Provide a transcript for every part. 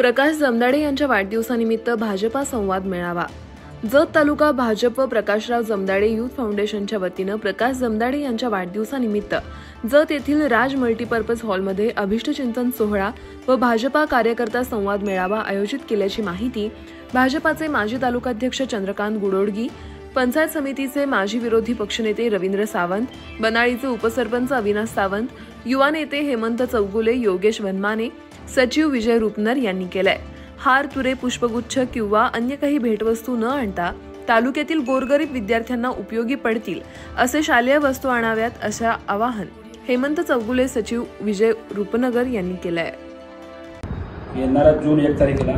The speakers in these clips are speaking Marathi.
प्रकाश जमदाडे यांच्या वाढदिवसानिमित्त भाजपा संवाद मेळावा। जत तालुका भाजप व प्रकाशराव जमदाडे युथ फाउंडेशनच्या वतीनं प्रकाश जमदाडे यांच्या वाढदिवसानिमित्त जत येथील राज मल्टीपर्पज हॉलमध्ये अभिष्टचिंतन सोहळा व भाजपा कार्यकर्ता संवाद मेळावा आयोजित केल्याची माहिती भाजपाचे माजी तालुकाध्यक्ष चंद्रकांत गुडोडगी, पंचायत समितीचे माजी विरोधी पक्षनेते रवींद्र सावंत, बनाळीचे उपसरपंच अविनाश सावंत, युवा नेते हेमंत चौगुले, योगेश वनमाने, सचिव विजय रुपनर यांनी केलाय। हार, तुरे, पुष्पगुच्छ किंवा अन्य काही भेटवस्तू न आणता तालुक्यातील गोरगरीब विद्यार्थ्यांना उपयोगी पडतील असे शालेय वस्तू आणाव्यात असे आवाहन हेमंत चौगुले, सचिव विजय रुपनगर यांनी केलंय। येणाऱ्या जून 1 तारखेला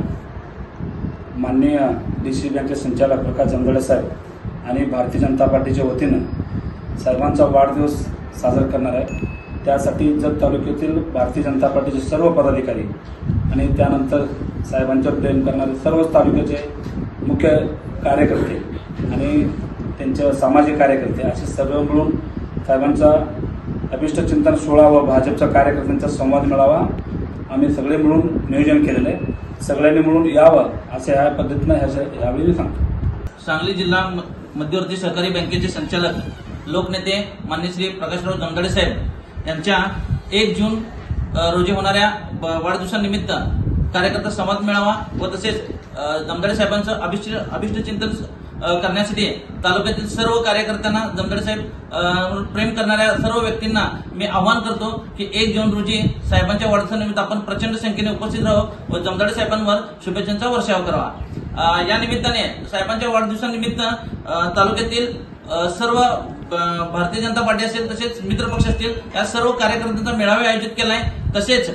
माननीय डीसी बँकेचे संचालक प्रकाश जमदाडे साहेब आणि भारतीय जनता पार्टीच्या वतीनं साहेबांचा वाढदिवस साजरा करणार आहे। त्यासाठी जत तालुक्यातील भारतीय जनता पार्टीचे सर्व पदाधिकारी आणि त्यानंतर साहेबांच्यावर प्रेम करणारे सर्व तालुक्याचे मुख्य कार्यकर्ते आणि त्यांचे सामाजिक कार्यकर्ते असे सर्व मिळून साहेबांचा अभिष्टचिंतन सोहळा व भाजपच्या कार्यकर्त्यांचा संवाद मेळावा आम्ही सगळे मिळून नियोजन केलेलं आहे। सगळ्यांनी मिळून यावं असे ह्या पद्धतीनं यावेळी सांगतो। सांगली जिल्हा मध्यवर्ती सहकारी बँकेचे संचालक लोकनेते माननीय श्री प्रकाशराव जमदाडे साहेब यांच्या 1 जून रोजी होणाऱ्या वाढदिवसानिमित्त कार्यकर्ता संवाद मेळावा व तसेच जमदाडे साहेबांचं अभिष्टचिंतन करण्यासाठी तालुक्यातील सर्व कार्यकर्त्यांना, जमदाडे साहेब प्रेम करणाऱ्या सर्व व्यक्तींना मी आवाहन करतो की 1 जून रोजी साहेबांच्या वाढदिवसानिमित्त आपण प्रचंड संख्येने उपस्थित राहावं व जमदाडे साहेबांवर शुभेच्छांचा वर्षाव करावा। या निमित्ताने साहेबांच्या वाढदिवसानिमित्त तालुक्यातील सर्व भारतीय जनता पार्टी असेल तसेच मित्रपक्ष असतील या सर्व कार्यकर्त्यांचा मेळावा आयोजित केलाय। तसेच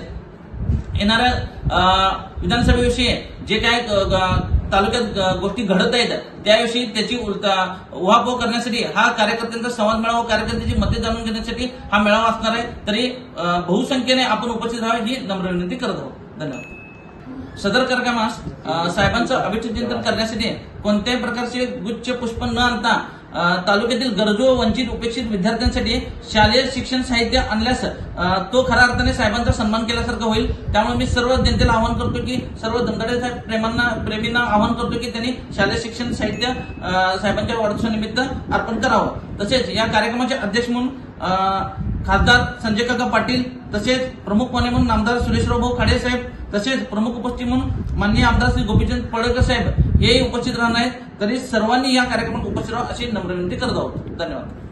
येणाऱ्या विधानसभेविषयी जे काय तालुक्यात गोष्टी घडत आहेत त्याविषयी त्याची उहापोह करण्यासाठी हा कार्यकर्त्यांचा संवाद मेळावा, कार्यकर्त्यांची मते जाणून घेण्यासाठी हा मेळावा असणार आहे। तरी बहुसंख्येने आपण उपस्थित राहावे ही नम्र विनंती करत आहोत। धन्यवाद। सदर कार्यक्रमास साहेबांचं अभिष्टचिंतन करण्यासाठी कोणत्याही प्रकारचे गुच्छ पुष्प न आणता तालुक्यातील गरजू व वंचित उपेक्षित विद्यार्थ्यांसाठी शालेय शिक्षण साहित्य आणल्यास तो खऱ्या अर्थाने साहेबांचा सन्मान केल्यासारखं होईल। त्यामुळे मी सर्व जनतेला आवाहन करतो की सर्व जमदाडे साहेब प्रेमींना आवाहन करतो की त्यांनी शालेय शिक्षण साहित्य साहेबांच्या वाढदिवसानिमित्त अर्पण करावं। तसेच या कार्यक्रमाचे अध्यक्ष म्हणून खासदार संजय काका पाटील, तसेच प्रमुख पाहुणे म्हणून आमदार सुरेशराव खाडे साहेब, तसेच प्रमुख उपस्थित म्हणून माननीय आमदार श्री गोपीचंद पडळकर साहेब हे उपस्थित राहणार आहेत। तरी सर्वांनी या कार्यक्रमात उपस्थित राहावं अशी नम्र विनंती करत आहोत। धन्यवाद।